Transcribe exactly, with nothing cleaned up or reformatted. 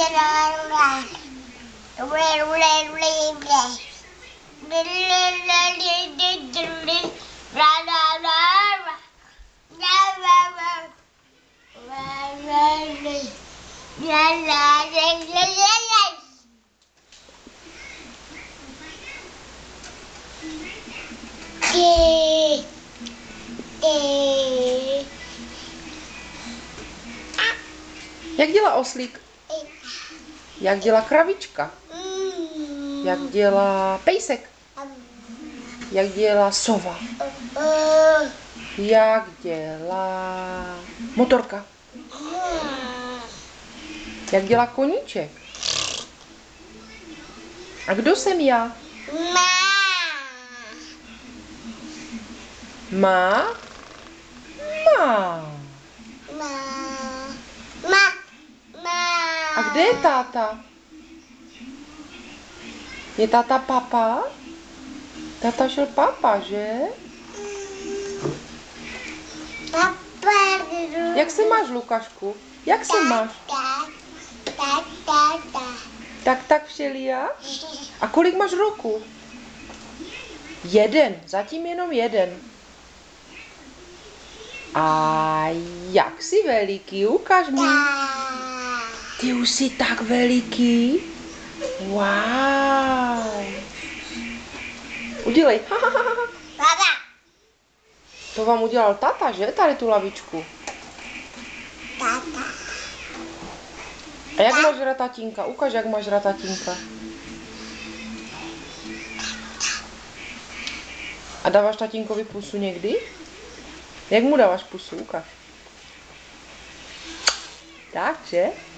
Jak dělá oslík? Jak dělá kravička? Jak dělá pejsek? Jak dělá sova? Jak dělá motorka? Jak dělá koníček? A kdo jsem já? Má? Má. A kde je táta? Je táta papa? Táta šel papa, že? Jak se máš, Lukášku? Jak se máš? Tak, tak, Všelia? A kolik máš roku? Jeden, zatím jenom jeden. A jak jsi veliký? Ukaž mi. Ty už jsi tak veliký. Wow. Udělej. To vám udělal táta, že? Tady tu lavičku. Tata. A jak máš rád tatínka? Ukaž, jak máš rád tatínka. A dáváš tatínkovi pusu někdy? Jak mu dáváš pusu? Ukaž. Tak, že?